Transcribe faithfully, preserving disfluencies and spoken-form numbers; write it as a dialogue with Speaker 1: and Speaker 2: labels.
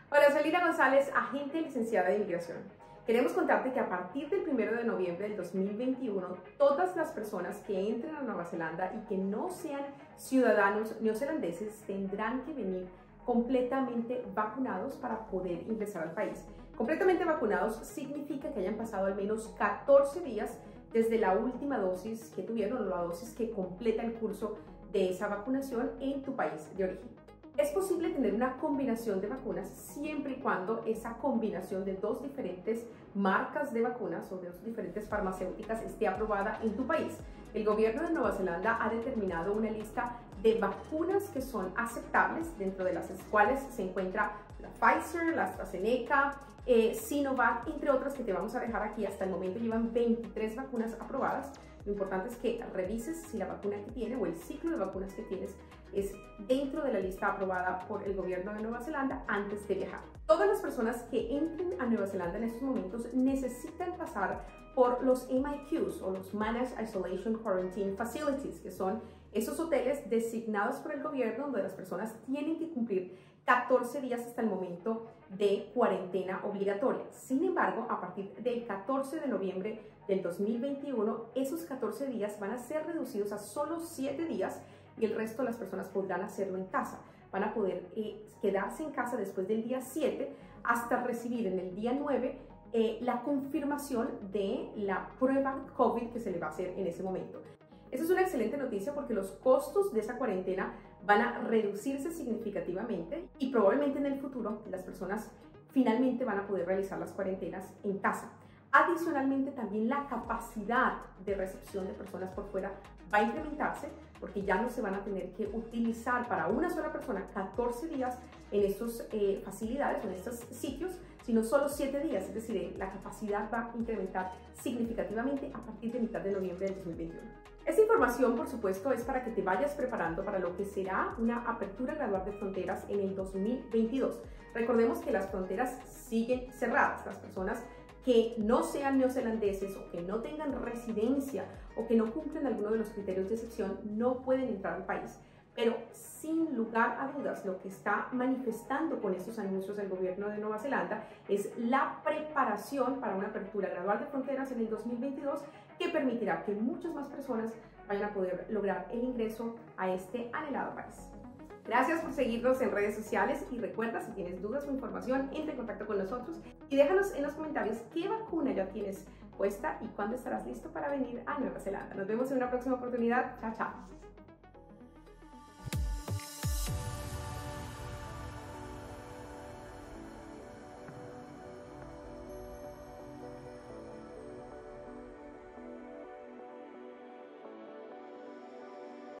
Speaker 1: Hola, soy Lina González, agente licenciada de inmigración. Queremos contarte que a partir del primero de noviembre del dos mil veintiuno, todas las personas que entren a Nueva Zelanda y que no sean ciudadanos neozelandeses tendrán que venir completamente vacunados para poder ingresar al país. Completamente vacunados significa que hayan pasado al menos catorce días desde la última dosis que tuvieron o la dosis que completa el curso de esa vacunación en tu país de origen. Es posible tener una combinación de vacunas siempre y cuando esa combinación de dos diferentes marcas de vacunas o de dos diferentes farmacéuticas esté aprobada en tu país. El gobierno de Nueva Zelanda ha determinado una lista de vacunas que son aceptables, dentro de las cuales se encuentra la Pfizer, la AstraZeneca, eh, Sinovac, entre otras que te vamos a dejar aquí. Hasta el momento llevan veintitrés vacunas aprobadas. Lo importante es que revises si la vacuna que tienes o el ciclo de vacunas que tienes es dentro de la lista aprobada por el gobierno de Nueva Zelanda antes de viajar. Todas las personas que entren a Nueva Zelanda en estos momentos necesitan pasar por los M I Qs o los Managed Isolation Quarantine Facilities, que son esos hoteles designados por el gobierno donde las personas tienen que cumplir catorce días hasta el momento de cuarentena obligatoria. Sin embargo, a partir del catorce de noviembre del dos mil veintiuno, esos catorce días van a ser reducidos a solo siete días y el resto de las personas podrán hacerlo en casa. Van a poder eh, quedarse en casa después del día siete hasta recibir en el día nueve eh, la confirmación de la prueba COVID que se le va a hacer en ese momento. Esa es una excelente noticia porque los costos de esa cuarentena van a reducirse significativamente y probablemente en el futuro las personas finalmente van a poder realizar las cuarentenas en casa. Adicionalmente, también la capacidad de recepción de personas por fuera va a incrementarse porque ya no se van a tener que utilizar para una sola persona catorce días en estas eh, facilidades o en estos sitios, sino solo siete días, es decir, la capacidad va a incrementar significativamente a partir de mitad de noviembre del dos mil veintiuno. Esta información, por supuesto, es para que te vayas preparando para lo que será una apertura gradual de fronteras en el dos mil veintidós. Recordemos que las fronteras siguen cerradas. Las personas que no sean neozelandeses o que no tengan residencia o que no cumplen alguno de los criterios de excepción no pueden entrar al país. Pero sin lugar a dudas, lo que está manifestando con estos anuncios el gobierno de Nueva Zelanda es la preparación para una apertura gradual de fronteras en el dos mil veintidós que permitirá que muchas más personas vayan a poder lograr el ingreso a este anhelado país. Gracias por seguirnos en redes sociales y recuerda, si tienes dudas o información, entra en contacto con nosotros y déjanos en los comentarios qué vacuna ya tienes puesta y cuándo estarás listo para venir a Nueva Zelanda. Nos vemos en una próxima oportunidad. Chao, chao.